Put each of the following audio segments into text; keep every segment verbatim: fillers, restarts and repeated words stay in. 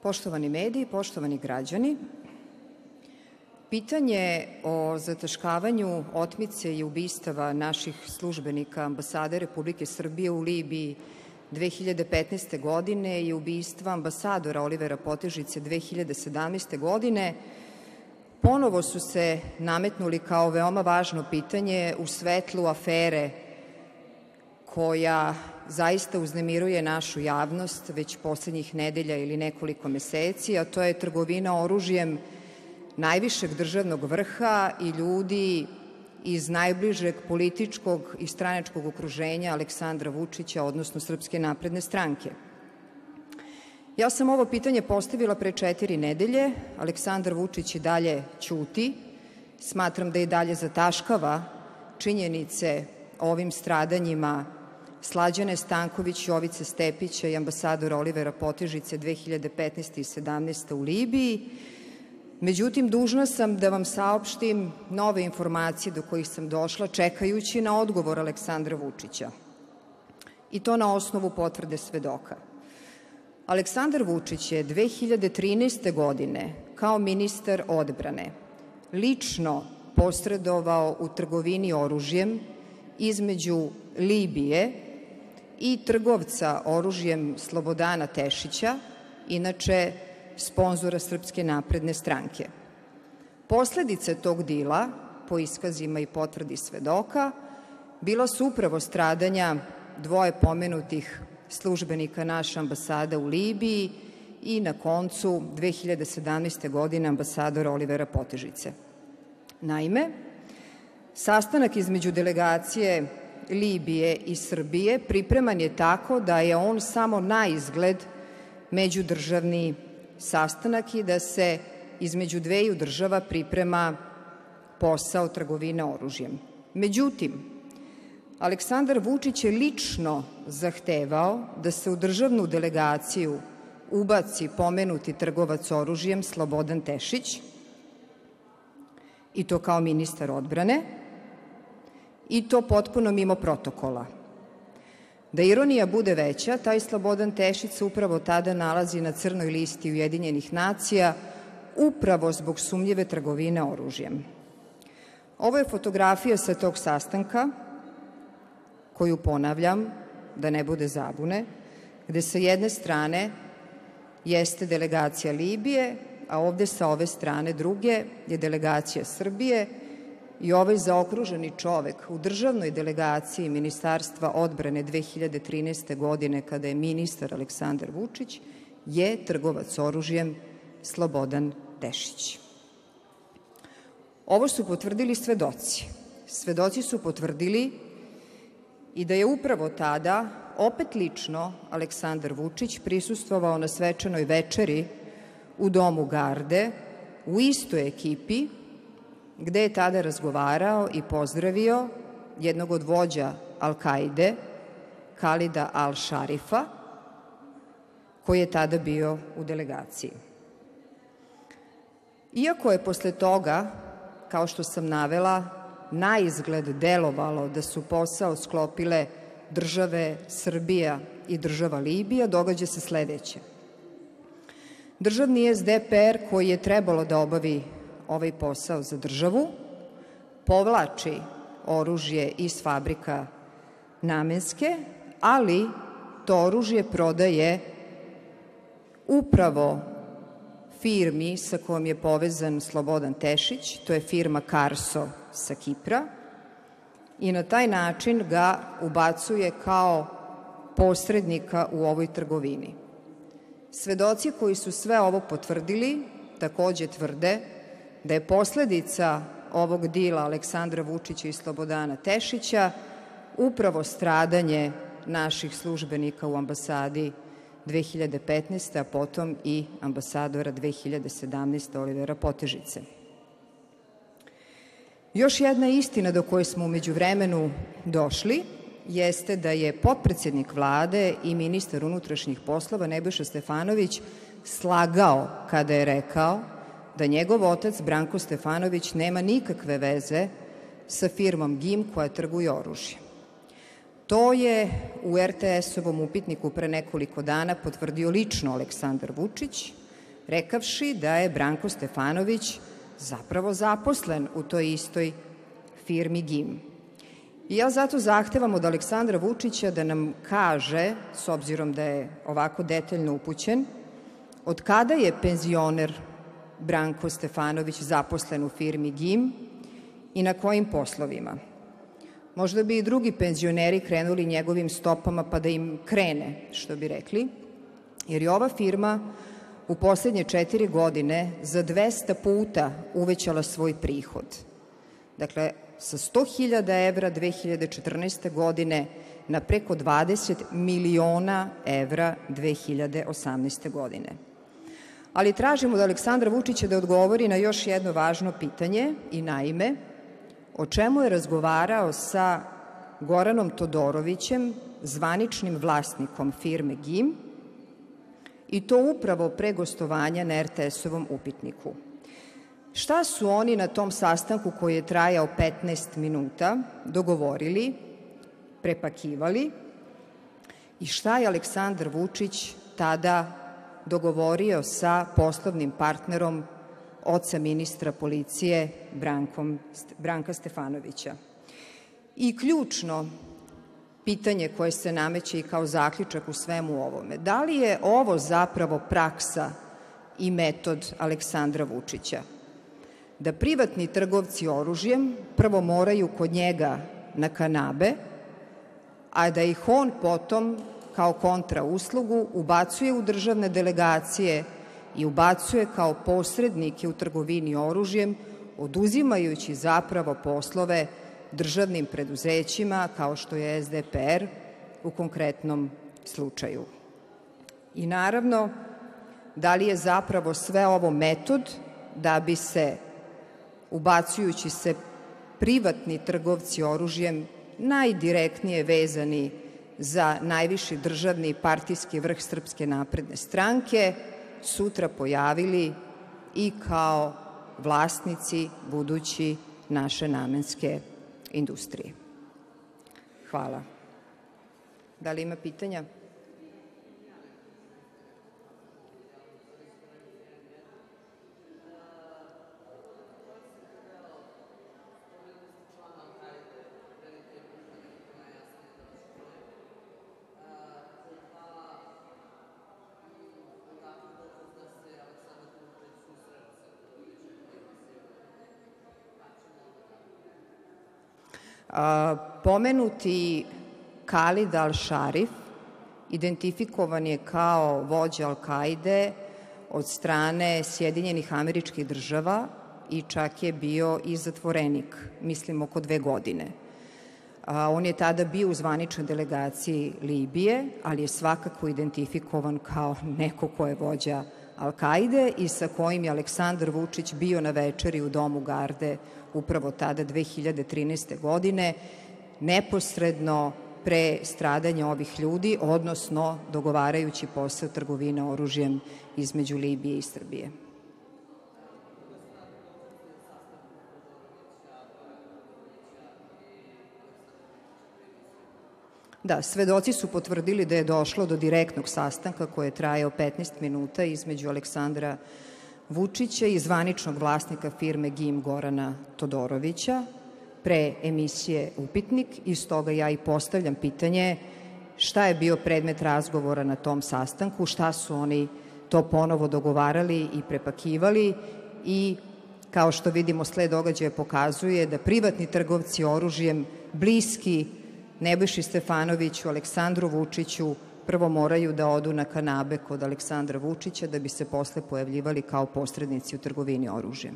Poštovani mediji, poštovani građani, pitanje o zataškavanju otmice i ubistava naših službenika ambasade Republike Srbije u Libiji dve hiljade petnaeste. godine i ubistva ambasadora Olivera Potežice dve hiljade sedamnaeste. godine ponovo su se nametnuli kao veoma važno pitanje u svetlu afere koja zaista uznemiruje našu javnost već poslednjih nedelja ili nekoliko meseci, a to je trgovina oružjem najvišeg državnog vrha i ljudi iz najbližeg političkog i stranačkog okruženja Aleksandra Vučića, odnosno Srpske napredne stranke. Ja sam ovo pitanje postavila pre četiri nedelje, Aleksandar Vučić i dalje ćuti, smatram da i dalje zataškava činjenice o ovim stradanjima Slađane Stanković, Jovice Stepića i ambasadora Olivera Potežice dve hiljade petnaeste. i sedamnaeste. u Libiji. Međutim, dužna sam da vam saopštim nove informacije do kojih sam došla čekajući na odgovor Aleksandra Vučića, i to na osnovu potvrde svedoka. Aleksandar Vučić je dve hiljade trinaeste. godine kao ministar odbrane lično posredovao u trgovini oružjem između Libije i trgovca oružjem Slobodana Tešića, inače sponzora Srpske napredne stranke. Posledice tog dila, po iskazima i potvrdi svedoka, bila su upravo stradanja dvoje pomenutih službenika naše ambasade u Libiji i na koncu dve hiljade sedamnaeste. godine ambasadora Olivera Potežice. Naime, sastanak između delegacije Libije i Srbije pripreman je tako da je on samo naizgled međudržavni sastanak i da se između dveju država priprema posao trgovine oružjem. Međutim, Aleksandar Vučić je lično zahtevao da se u državnu delegaciju ubaci pomenuti trgovac oružjem Slobodan Tešić, i to kao ministar odbrane, i to potpuno mimo protokola. Da ironija bude veća, taj Slobodan Tešić se upravo tada nalazi na crnoj listi Ujedinjenih nacija upravo zbog sumnjive trgovine oružjem. Ovo je fotografija sa tog sastanka, koju ponavljam, da ne bude zabune, gde sa jedne strane jeste delegacija Libije, a ovde sa ove strane druge je delegacija Srbije i ovaj zaokruženi čovek u državnoj delegaciji Ministarstva odbrane dve hiljade trinaeste. godine, kada je ministar Aleksandar Vučić, je trgovac oružjem Slobodan Tešić. Ovo su potvrdili svedoci. Svedoci su potvrdili i da je upravo tada opet lično Aleksandar Vučić prisustvovao na svečanoj večeri u Domu Garde u istoj ekipi gde je tada razgovarao i pozdravio jednog od vođa Al-Kaide, Kalida Al-Šarifa, koji je tada bio u delegaciji. Iako je posle toga, kao što sam navela, naizgled delovalo da su posao sklopile države Srbija i država Libija, događa se sledeće. Državni S D P R, koji je trebalo da obavi ovaj posao za državu, povlači oružje iz fabrika namenske, ali to oružje prodaje upravo firmi sa kojom je povezan Slobodan Tešić, to je firma Karso sa Kipra, i na taj način ga ubacuje kao posrednika u ovoj trgovini. Svedoci koji su sve ovo potvrdili takođe tvrde da je posledica ovog dila Aleksandra Vučića i Slobodana Tešića upravo stradanje naših službenika u ambasadi dve hiljade petnaeste. a potom i ambasadora dve hiljade sedamnaeste. Olivera Potežice. Još jedna istina do koje smo u međuvremenu došli jeste da je potpredsednik Vlade i ministar unutrašnjih poslova Nebojša Stefanović slagao kada je rekao da njegov otac Branko Stefanović nema nikakve veze sa firmom GIM koja trguje oružjem. To je u R T S-ovom upitniku pre nekoliko dana potvrdio lično Aleksandar Vučić, rekavši da je Branko Stefanović zapravo zaposlen u toj istoj firmi G I M. I ja zato zahtevam od Aleksandra Vučića da nam kaže, s obzirom da je ovako detaljno upućen, od kada je penzioner Branko Stefanović zaposlen u firmi G I M i na kojim poslovima. Možda bi i drugi penzioneri krenuli njegovim stopama pa da im krene, što bi rekli, jer je ova firma u poslednje četiri godine za dvesta puta uvećala svoj prihod. Dakle, sa sto hiljada evra dve hiljade četrnaeste. godine na preko dvadeset miliona evra dve hiljade osamnaeste. godine. Ali tražimo od Aleksandra Vučića da odgovori na još jedno važno pitanje i naime, o čemu je razgovarao sa Goranom Todorovićem, zvaničnim vlasnikom firme G I M, i to upravo pre gostovanja na er te esovom upitniku. Šta su oni na tom sastanku koji je trajao petnaest minuta dogovorili, prepakivali i šta je Aleksandar Vučić tada dogovorio sa poslovnim partnerom oca ministra policije Brankom, Branka Stefanovića. I ključno pitanje koje se nameće i kao zaključak u svemu ovome, da li je ovo zapravo praksa i metod Aleksandra Vučića? Da privatni trgovci oružjem prvo moraju kod njega na kanabe, a da ih on potom kao kontrauslugu ubacuje u državne delegacije i ubacuje kao posrednike u trgovini oružjem, oduzimajući zapravo poslove državnim preduzećima kao što je es de pe er u konkretnom slučaju. I naravno, da li je zapravo sve ovo metod da bi se, ubacujući se privatni trgovci oružjem najdirektnije vezani za najviši državni partijski vrh Srpske napredne stranke, sutra pojavili i kao vlasnici budući naše namenske industrije. Hvala. Da li ima pitanja? Pomenuti Khalid al-Sharif identifikovan je kao vođa Al-Kaide od strane Sjedinjenih Američkih Država i čak je bio i zatvorenik, mislim oko dve godine. On je tada bio u zvaničnoj delegaciji Libije, ali je svakako identifikovan kao neko ko je vođa Al-Kaide i sa kojim je Aleksandar Vučić bio na večeri u Domu Garde upravo tada dve hiljade trinaeste. godine, neposredno pre stradanja ovih ljudi, odnosno dogovarajući posao trgovine oružjem između Libije i Srbije. Da, svedoci su potvrdili da je došlo do direktnog sastanka koji je trajao petnaest minuta između Aleksandra Vučića i zvaničnog vlasnika firme G I M Gorana Todorovića pre emisije Upitnik i stoga ja i postavljam pitanje šta je bio predmet razgovora na tom sastanku, šta su oni to ponovo dogovarali i prepakivali i kao što vidimo sled događaja pokazuje da privatni trgovci oružjem bliski Nebojši Stefanoviću, Aleksandru Vučiću prvo moraju da odu na kanabe kod Aleksandra Vučića da bi se posle pojavljivali kao posrednici u trgovini oružjem.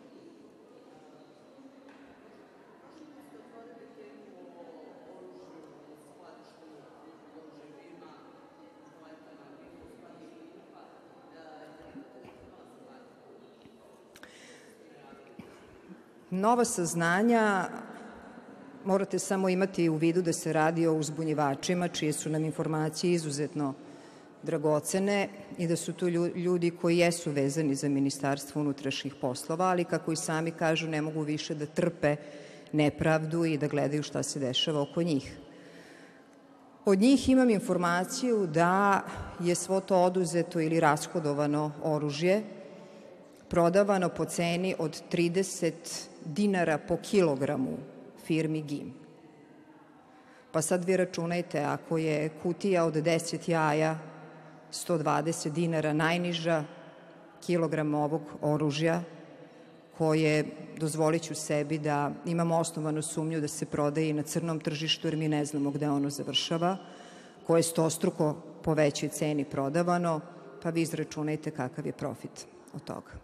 Nova saznanja, morate samo imati u vidu da se radi o uzbunjivačima čije su nam informacije izuzetno dragocene i da su tu ljudi koji jesu vezani za Ministarstvo unutrašnjih poslova, ali kako i sami kažu ne mogu više da trpe nepravdu i da gledaju šta se dešava oko njih. Od njih imam informaciju da je svo to oduzeto ili rashodovano oružje prodavano po ceni od trideset dinara po kilogramu firmi G I M. Pa sad vi računajte, ako je kutija od deset jaja sto dvadeset dinara najniža, kilogram ovog oružja koje, dozvolit ću sebi da imamo osnovanu sumnju da se prodaje i na crnom tržištu jer mi ne znamo gde ono završava, koje je stostruko po većoj ceni prodavano, pa vi izračunajte kakav je profit od toga.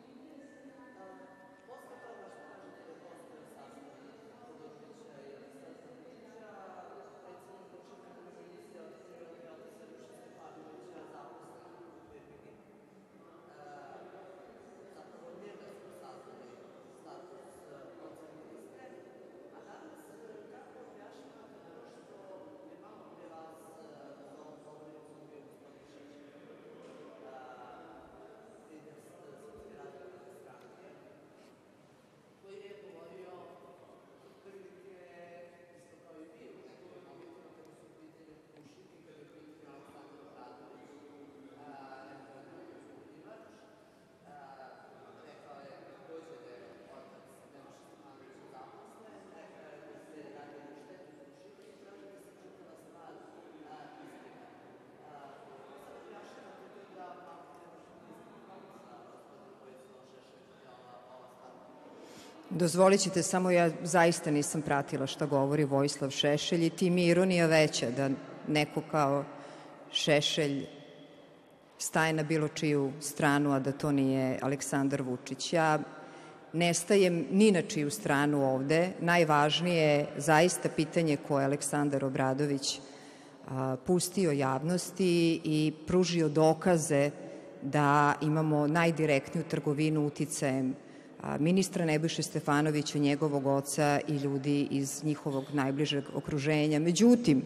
Dozvolit ćete samo, ja zaista nisam pratila šta govori Vojislav Šešelj i tim je ironija veća da neko kao Šešelj staje na bilo čiju stranu, a da to nije Aleksandar Vučić. Ja ne stajem ni na čiju stranu ovde. Najvažnije je zaista pitanje koje je Aleksandar Obradović a, pustio javnosti i pružio dokaze da imamo najdirektniju trgovinu uticajem ministra Nebojše Stefanovića, njegovog oca i ljudi iz njihovog najbližeg okruženja. Međutim,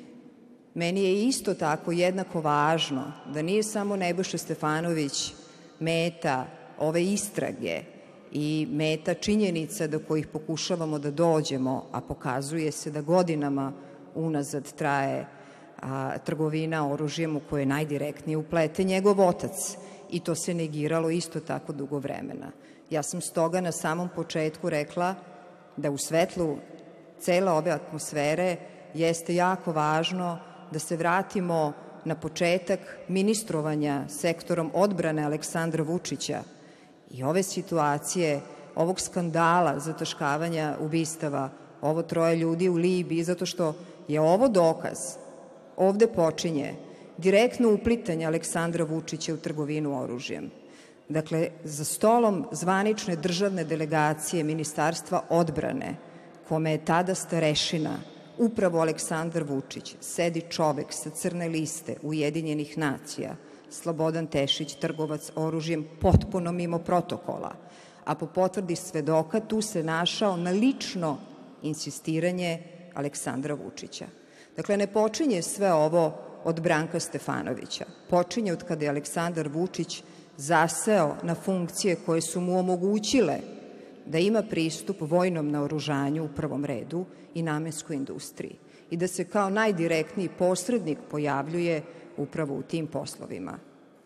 meni je isto tako jednako važno da nije samo Nebojša Stefanović meta ove istrage i meta činjenica do kojih pokušavamo da dođemo, a pokazuje se da godinama unazad traje a, trgovina oružjem u kojoj je najdirektnije upleten njegov otac i to se negiralo isto tako dugo vremena. Ja sam stoga na samom početku rekla da u svetlu cele ove atmosfere jeste jako važno da se vratimo na početak ministrovanja sektorom odbrane Aleksandra Vučića i ove situacije, ovog skandala zataškavanja ubistava ovo troje ljudi u Libiji, zato što je ovo dokaz, ovde počinje direktno uplitanje Aleksandra Vučića u trgovinu oružjem. Dakle, za stolom zvanične državne delegacije Ministarstva odbrane, kome je tada starešina upravo Aleksandar Vučić, sedi čovek sa crne liste Ujedinjenih nacija, Slobodan Tešić, trgovac oružjem, potpuno mimo protokola, a po potvrdi svedoka tu se našao na lično insistiranje Aleksandra Vučića. Dakle, ne počinje sve ovo od Branka Stefanovića, počinje od kada je Aleksandar Vučić zaseo na funkcije koje su mu omogućile da ima pristup vojnom naoružanju u prvom redu i namenskoj industriji i da se kao najdirektniji posrednik pojavljuje upravo u tim poslovima.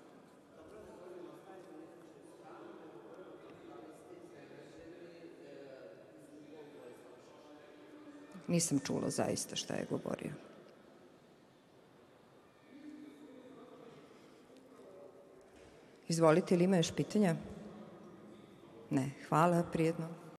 Nisam čula zaista šta je govorio. Izvolite, ili ima još pitanja? Ne, hvala, prijetno.